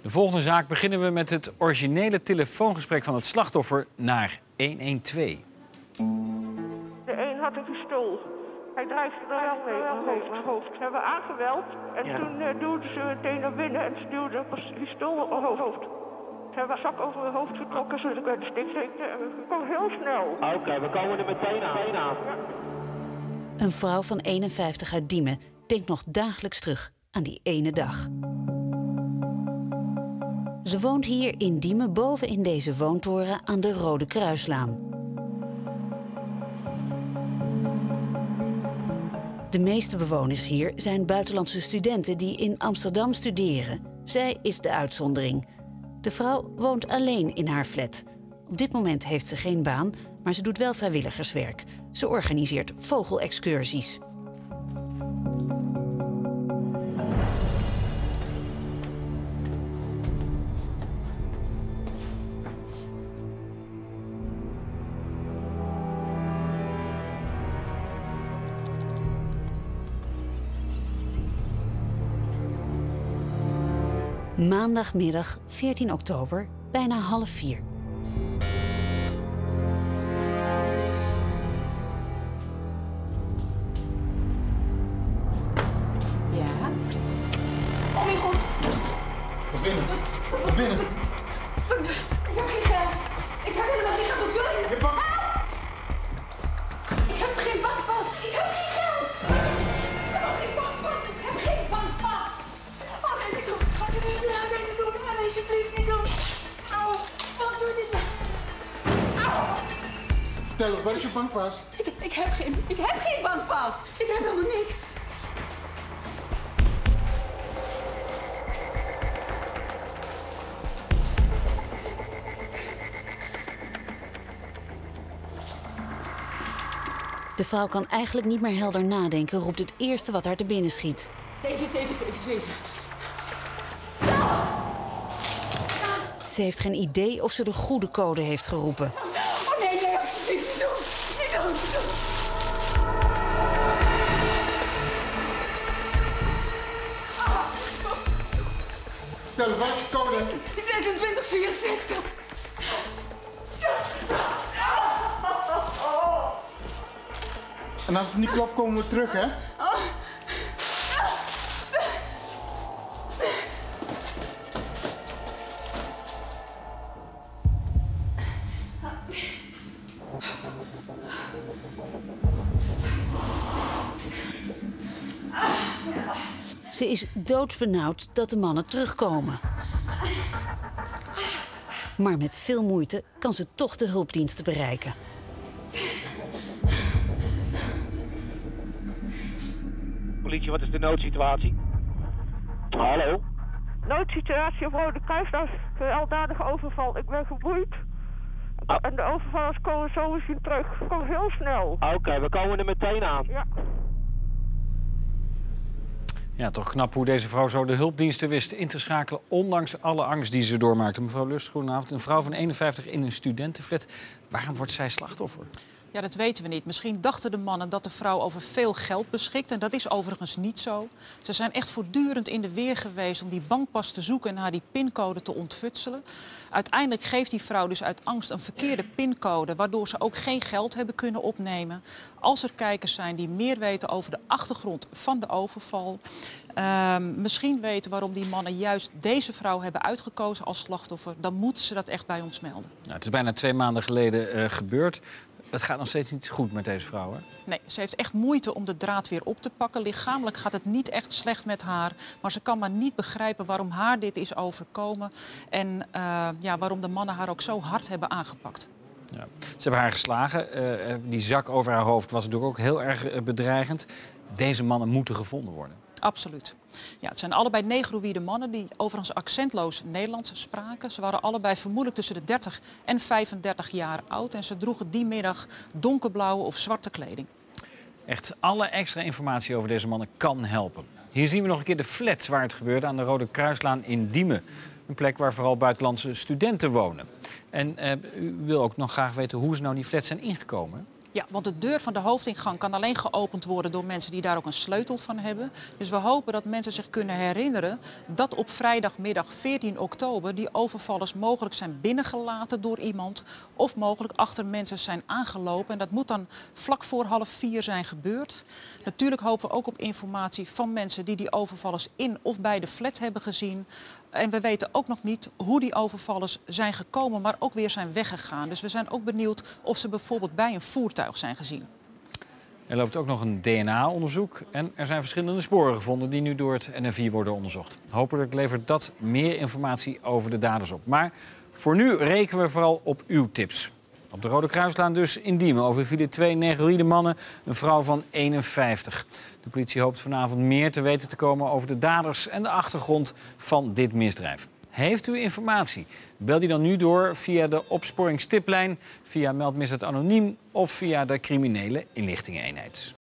De volgende zaak beginnen we met het originele telefoongesprek van het slachtoffer naar 112. De een had een pistool. Hij dreigde er wel mee op mijn hoofd. Ze hebben aangeweld en toen duwden ze meteen naar binnen en ze duwden een pistool op mijn hoofd. Ze hebben een zak over mijn hoofd getrokken zodat ik uit de stik zette en het kwam heel snel. Oké, we komen er meteen aan. Een vrouw van 51 uit Diemen denkt nog dagelijks terug aan die ene dag. Ze woont hier in Diemen boven in deze woontoren aan de Rode Kruislaan. De meeste bewoners hier zijn buitenlandse studenten die in Amsterdam studeren. Zij is de uitzondering. De vrouw woont alleen in haar flat. Op dit moment heeft ze geen baan, maar ze doet wel vrijwilligerswerk. Ze organiseert vogelexcursies. Maandagmiddag 14 oktober, bijna 3:30. Ja? Oh mijn god! Naar binnen. Naar binnen. Ik heb geen geld. Ik heb helemaal geen geld. Wat wil je? Je bank... Ik heb geen bankpas. Ik heb geen geld. Ik heb ook geen bankpas. Ik heb geen bankpas. Oh nee, niet doen. Oh nee, niet doen. Oh nee, alsjeblieft niet doen. Au. Waarom doe je dit nou? Au. Vertel, waar is je bankpas? Ik heb geen bankpas. Ik heb helemaal niks. De vrouw kan eigenlijk niet meer helder nadenken, roept het eerste wat haar te binnen schiet. 7777. Ze heeft geen idee of ze de goede code heeft geroepen. Oh nee, alsjeblieft niet doen. Niet doen, niet doen. Vertel, waar is je code? 2664. En als het niet klopt, komen we terug, hè? Ze is doodsbenauwd dat de mannen terugkomen. Maar met veel moeite kan ze toch de hulpdiensten bereiken. Politie, wat is de noodsituatie? Hallo? Noodsituatie op Rode Kruislaan, gewelddadige overval. Ik ben geboeid. En de overvallers komen zo misschien terug. Het komt heel snel. Oké, we komen er meteen aan. Ja. Ja, toch knap hoe deze vrouw zo de hulpdiensten wist in te schakelen, ondanks alle angst die ze doormaakte. Mevrouw Lust, goedenavond. Een vrouw van 51 in een studentenflat. Waarom wordt zij slachtoffer? Ja, dat weten we niet. Misschien dachten de mannen dat de vrouw over veel geld beschikt. En dat is overigens niet zo. Ze zijn echt voortdurend in de weer geweest om die bankpas te zoeken en haar die pincode te ontfutselen. Uiteindelijk geeft die vrouw dus uit angst een verkeerde pincode, waardoor ze ook geen geld hebben kunnen opnemen. Als er kijkers zijn die meer weten over de achtergrond van de overval, misschien weten waarom die mannen juist deze vrouw hebben uitgekozen als slachtoffer, dan moeten ze dat echt bij ons melden. Nou, het is bijna 2 maanden geleden gebeurd. Het gaat nog steeds niet goed met deze vrouw, hè? Nee, ze heeft echt moeite om de draad weer op te pakken. Lichamelijk gaat het niet echt slecht met haar. Maar ze kan maar niet begrijpen waarom haar dit is overkomen. En waarom de mannen haar ook zo hard hebben aangepakt. Ja. Ze hebben haar geslagen. Die zak over haar hoofd was natuurlijk ook heel erg bedreigend. Deze mannen moeten gevonden worden. Absoluut. Ja, het zijn allebei negroïde mannen die overigens accentloos Nederlands spraken. Ze waren allebei vermoedelijk tussen de 30 en 35 jaar oud. En ze droegen die middag donkerblauwe of zwarte kleding. Echt alle extra informatie over deze mannen kan helpen. Hier zien we nog een keer de flat waar het gebeurde aan de Rode Kruislaan in Diemen. Een plek waar vooral buitenlandse studenten wonen. En u wil ook nog graag weten hoe ze nou die flats zijn ingekomen. Ja, want de deur van de hoofdingang kan alleen geopend worden door mensen die daar ook een sleutel van hebben. Dus we hopen dat mensen zich kunnen herinneren dat op vrijdagmiddag 14 oktober die overvallers mogelijk zijn binnengelaten door iemand of mogelijk achter mensen zijn aangelopen. En dat moet dan vlak voor 3:30 zijn gebeurd. Natuurlijk hopen we ook op informatie van mensen die die overvallers in of bij de flat hebben gezien. En we weten ook nog niet hoe die overvallers zijn gekomen, maar ook weer zijn weggegaan. Dus we zijn ook benieuwd of ze bijvoorbeeld bij een voertuig zijn gezien. Er loopt ook nog een DNA-onderzoek en er zijn verschillende sporen gevonden die nu door het NFI worden onderzocht. Hopelijk levert dat meer informatie over de daders op. Maar voor nu rekenen we vooral op uw tips. Op de Rode Kruislaan dus in Diemen overvielen 2 negroïde mannen een vrouw van 51. De politie hoopt vanavond meer te weten te komen over de daders en de achtergrond van dit misdrijf. Heeft u informatie? Bel die dan nu door via de opsporingstiplijn, via Meld Misdaad Anoniem of via de criminele inlichtingeneenheid.